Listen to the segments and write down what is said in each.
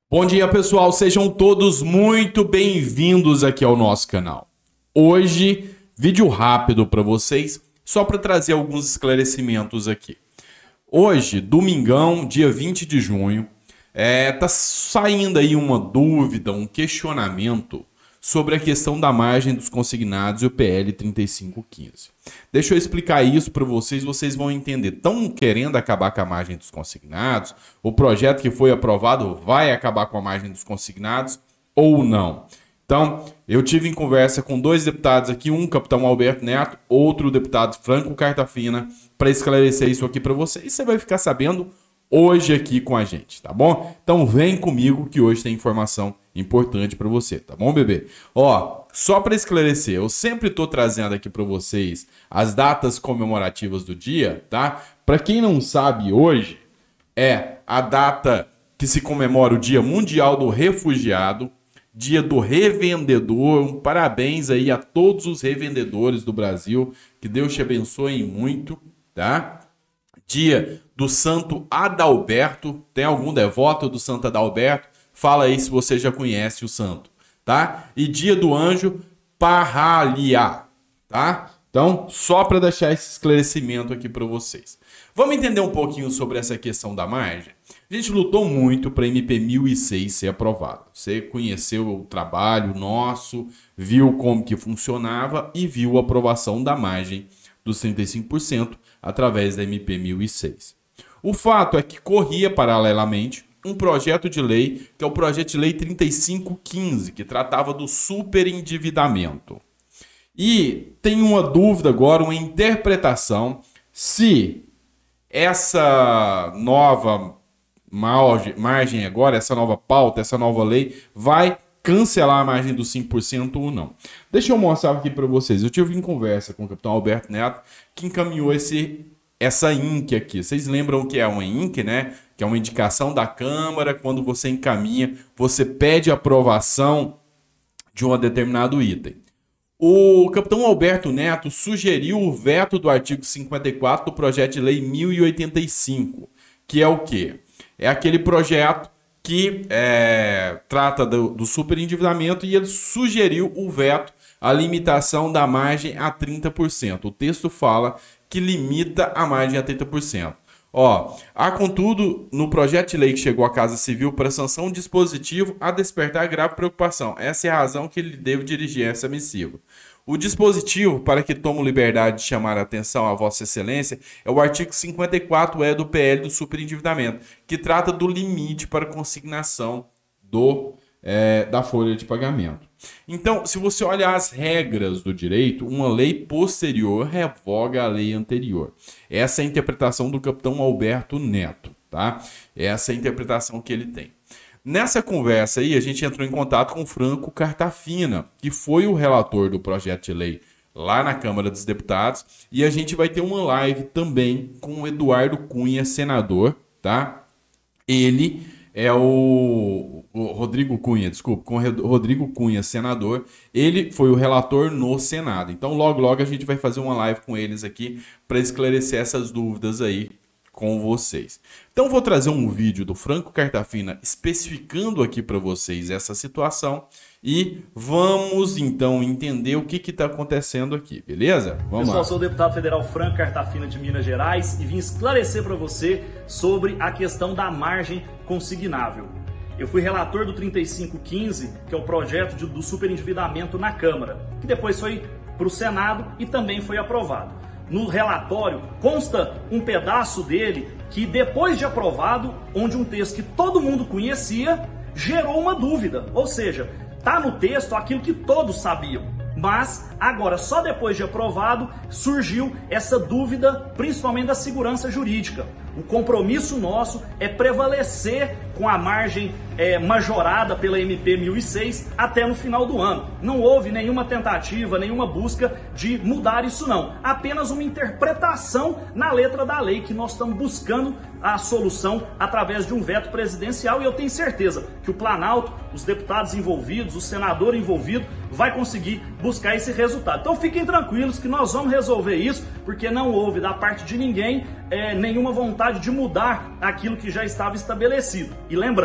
Bom dia, pessoal. Sejam todos muito bem-vindos aqui ao nosso canal. Hoje, vídeo rápido para vocês, só para trazer alguns esclarecimentos aqui. Hoje, domingão, dia 20 de junho, tá saindo aí uma dúvida, um questionamento sobre a questão da margem dos consignados e o PL 3515. Deixa eu explicar isso para vocês, vocês vão entender. Estão querendo acabar com a margem dos consignados? O projeto que foi aprovado vai acabar com a margem dos consignados ou não? Então, eu tive em conversa com dois deputados aqui, um capitão Alberto Neto, outro deputado Franco Cartafina, para esclarecer isso aqui para vocês. E você vai ficar sabendo hoje aqui com a gente, tá bom? Então vem comigo que hoje tem informação importante para você, tá bom, bebê? Ó, só para esclarecer, eu sempre tô trazendo aqui para vocês as datas comemorativas do dia, tá? Para quem não sabe, hoje é a data que se comemora o Dia Mundial do Refugiado, Dia do Revendedor. Um parabéns aí a todos os revendedores do Brasil, que Deus te abençoe muito, tá? Dia do Santo Adalberto. Tem algum devoto do Santo Adalberto? Fala aí se você já conhece o santo, tá? E dia do Anjo Parralia, tá? Então, só para deixar esse esclarecimento aqui para vocês. Vamos entender um pouquinho sobre essa questão da margem? A gente lutou muito para a MP 1006 ser aprovada. Você conheceu o trabalho nosso, viu como que funcionava e viu a aprovação da margem dos 35% através da MP 1006. O fato é que corria paralelamente um projeto de lei, que é o projeto de lei 3515, que tratava do superendividamento. E tem uma dúvida agora, uma interpretação, se essa nova margem agora, essa nova pauta, essa nova lei, vai cancelar a margem dos 5% ou não. Deixa eu mostrar aqui para vocês. Eu tive em conversa com o capitão Alberto Neto, que encaminhou essa INC aqui. Vocês lembram o que é uma INC, né? Que é uma indicação da Câmara. Quando você encaminha, você pede aprovação de um determinado item. O capitão Alberto Neto sugeriu o veto do artigo 54 do projeto de lei 1085, que é o quê? É aquele projeto que trata do superendividamento, e ele sugeriu o veto, a limitação da margem a 30%. O texto fala que limita a margem a 30%. Ó, há, contudo, no projeto de lei que chegou à Casa Civil para sanção um dispositivo a despertar grave preocupação. Essa é a razão que ele deve dirigir essa missiva. O dispositivo, para que tomo liberdade de chamar a atenção a Vossa Excelência, é o artigo 54E do PL do superendividamento, que trata do limite para consignação da folha de pagamento. Então, se você olhar as regras do direito, uma lei posterior revoga a lei anterior. Essa é a interpretação do capitão Alberto Neto, tá? Essa é a interpretação que ele tem. Nessa conversa aí, a gente entrou em contato com o Franco Cartafina, que foi o relator do projeto de lei lá na Câmara dos Deputados, e a gente vai ter uma live também com o Eduardo Cunha, senador, tá? Ele é o Rodrigo Cunha, desculpa, com o Rodrigo Cunha, senador. Ele foi o relator no Senado. Então, logo a gente vai fazer uma live com eles aqui para esclarecer essas dúvidas aí com vocês. Então, vou trazer um vídeo do Franco Cartafina especificando aqui para vocês essa situação e vamos, então, entender o que está acontecendo aqui, beleza? Vamos lá. Pessoal, sou o deputado federal Franco Cartafina de Minas Gerais e vim esclarecer para você sobre a questão da margem consignável. Eu fui relator do 3515, que é o projeto do superendividamento na Câmara, que depois foi para o Senado e também foi aprovado. No relatório consta um pedaço dele que, depois de aprovado, onde um texto que todo mundo conhecia, gerou uma dúvida. Ou seja, está no texto aquilo que todos sabiam. Mas agora, só depois de aprovado, surgiu essa dúvida, principalmente da segurança jurídica. O compromisso nosso é prevalecer com a margem majorada pela MP 1006 até no final do ano. Não houve nenhuma tentativa, nenhuma busca de mudar isso não. Apenas uma interpretação na letra da lei que nós estamos buscando a solução através de um veto presidencial, e eu tenho certeza que o Planalto, os deputados envolvidos, o senador envolvido, vai conseguir buscar esse resultado. Então fiquem tranquilos que nós vamos resolver isso, porque não houve da parte de ninguém nenhuma vontade de mudar aquilo que já estava estabelecido. E lembrando,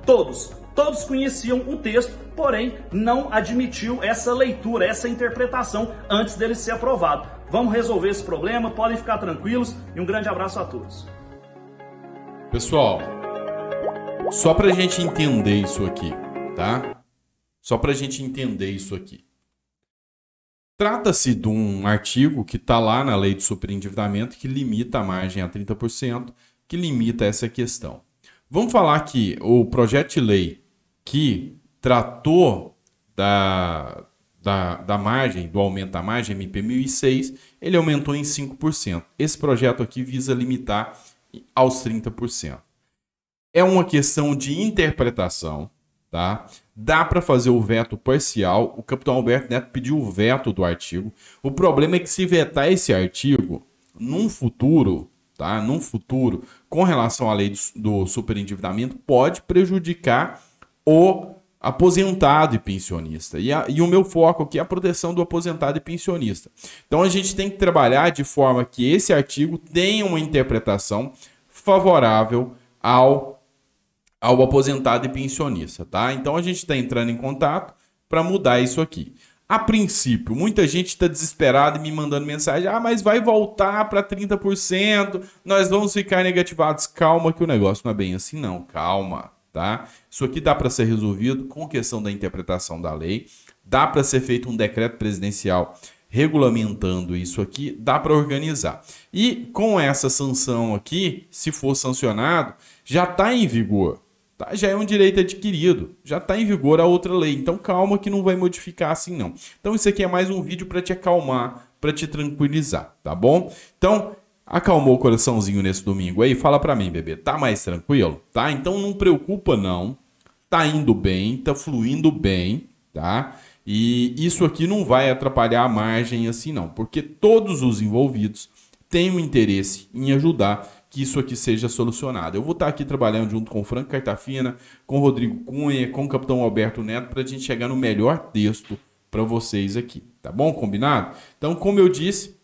Todos conheciam o texto, porém não admitiu essa leitura, essa interpretação antes dele ser aprovado. Vamos resolver esse problema, podem ficar tranquilos e um grande abraço a todos. Pessoal, só para a gente entender isso aqui, tá? Só para a gente entender isso aqui. Trata-se de um artigo que está lá na lei do superendividamento que limita a margem a 30%, que limita essa questão. Vamos falar que o projeto de lei que tratou da margem, do aumento da margem, MP 1006, ele aumentou em 5%. Esse projeto aqui visa limitar aos 30%. É uma questão de interpretação, tá? Dá para fazer o veto parcial. O capitão Alberto Neto pediu o veto do artigo. O problema é que se vetar esse artigo num futuro, tá? Num futuro, com relação à lei do superendividamento, pode prejudicar o aposentado e pensionista. E o meu foco aqui é a proteção do aposentado e pensionista. Então a gente tem que trabalhar de forma que esse artigo tenha uma interpretação favorável ao aposentado e pensionista, tá? Então a gente está entrando em contato para mudar isso aqui. A princípio, muita gente está desesperada e me mandando mensagem: ah, mas vai voltar para 30%, nós vamos ficar negativados. Calma que o negócio não é bem assim não, calma, tá? Isso aqui dá para ser resolvido com questão da interpretação da lei, dá para ser feito um decreto presidencial regulamentando isso aqui, dá para organizar. E com essa sanção aqui, se for sancionado, já está em vigor. Tá? Já é um direito adquirido, já está em vigor a outra lei, então calma que não vai modificar assim não. Então isso aqui é mais um vídeo para te acalmar, para te tranquilizar, tá bom? Então, acalmou o coraçãozinho nesse domingo aí? Fala para mim, bebê, tá mais tranquilo? Tá? Então não preocupa não, tá indo bem, tá fluindo bem, tá? E isso aqui não vai atrapalhar a margem assim não, porque todos os envolvidos têm um interesse em ajudar que isso aqui seja solucionado. Eu vou estar aqui trabalhando junto com o Franco Cartafina, com o Rodrigo Cunha, com o capitão Alberto Neto, para a gente chegar no melhor texto para vocês aqui, tá bom? Combinado? Então, como eu disse,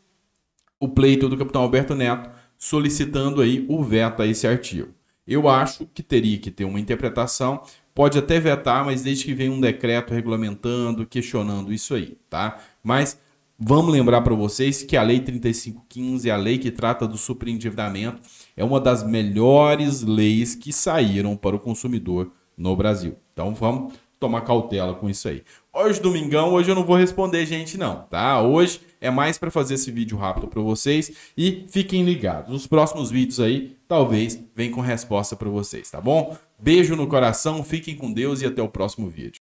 o pleito do capitão Alberto Neto solicitando aí o veto a esse artigo. Eu acho que teria que ter uma interpretação, pode até vetar, mas desde que venha um decreto regulamentando, questionando isso aí, tá? Mas vamos lembrar para vocês que a Lei 3515, a lei que trata do superendividamento, é uma das melhores leis que saíram para o consumidor no Brasil. Então vamos tomar cautela com isso aí. Hoje, domingão, hoje eu não vou responder gente não, tá? Hoje é mais para fazer esse vídeo rápido para vocês e fiquem ligados. Nos próximos vídeos aí, talvez venha com resposta para vocês, tá bom? Beijo no coração, fiquem com Deus e até o próximo vídeo.